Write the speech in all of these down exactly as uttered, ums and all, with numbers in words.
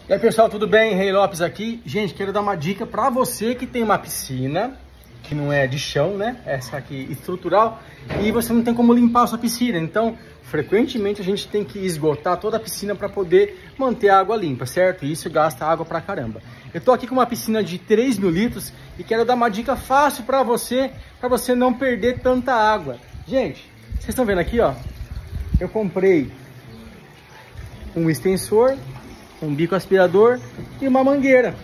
E aí pessoal, tudo bem? Rei Lopes aqui. Gente, quero dar uma dica para você que tem uma piscina, que não é de chão, né? Essa aqui estrutural, e você não tem como limpar a sua piscina. Então, frequentemente a gente tem que esgotar toda a piscina para poder manter a água limpa, certo? E isso gasta água pra caramba. Eu tô aqui com uma piscina de três mil litros e quero dar uma dica fácil para você, para você não perder tanta água. Gente, vocês estão vendo aqui, ó? Eu comprei um extensor, um bico aspirador e uma mangueira.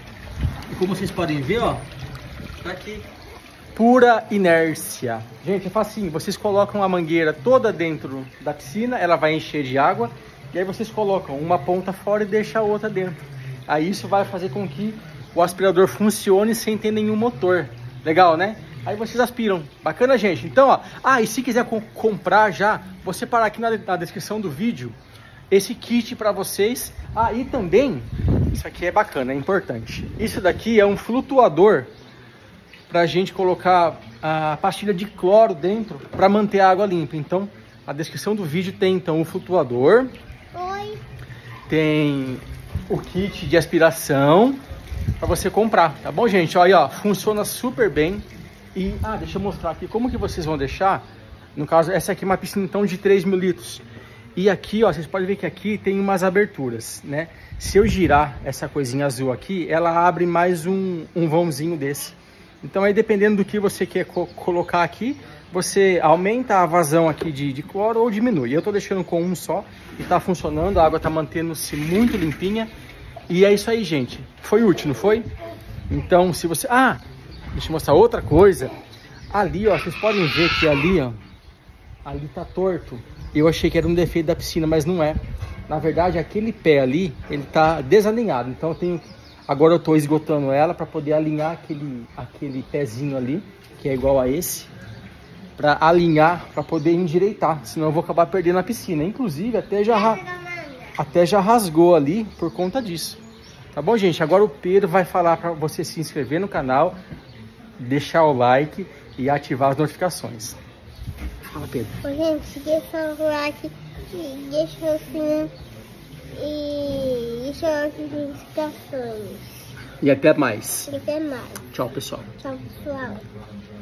E como vocês podem ver, ó, tá aqui, pura inércia. Gente, é facinho, vocês colocam a mangueira toda dentro da piscina, ela vai encher de água, e aí vocês colocam uma ponta fora e deixam a outra dentro. Aí isso vai fazer com que o aspirador funcione sem ter nenhum motor. Legal, né? Aí vocês aspiram. Bacana, gente? Então, ó, ah, e se quiser co comprar já, você parar aqui na, na descrição do vídeo, esse kit para vocês. Ah, e também, isso aqui é bacana, é importante. Isso daqui é um flutuador para a gente colocar a pastilha de cloro dentro para manter a água limpa. Então, a descrição do vídeo tem então o flutuador. Oi. Tem o kit de aspiração para você comprar, tá bom, gente? Olha, ó, funciona super bem. E, ah, deixa eu mostrar aqui como que vocês vão deixar. No caso, essa aqui é uma piscina então de três mil litros. E aqui, ó, vocês podem ver que aqui tem umas aberturas, né? Se eu girar essa coisinha azul aqui, ela abre mais um, um vãozinho desse. Então aí, dependendo do que você quer co colocar aqui, você aumenta a vazão aqui de, de cloro ou diminui. Eu tô deixando com um só e tá funcionando, a água tá mantendo-se muito limpinha. E é isso aí, gente. Foi útil, não foi? Então, se você... Ah, deixa eu mostrar outra coisa. Ali, ó, vocês podem ver que ali, ó, ali tá torto. Eu achei que era um defeito da piscina, mas não é. Na verdade, aquele pé ali, ele tá desalinhado. Então eu tenho... Agora eu tô esgotando ela para poder alinhar aquele, aquele pezinho ali, que é igual a esse, para alinhar, para poder endireitar. Senão eu vou acabar perdendo a piscina. Inclusive, até já, ra... até já rasgou ali por conta disso. Tá bom, gente? Agora o Pedro vai falar para você se inscrever no canal, deixar o like e ativar as notificações. Fala, Pedro. Gente, deixa o like, deixa o sininho e deixa as notificações. E até mais. E até mais. Tchau, pessoal. Tchau, pessoal.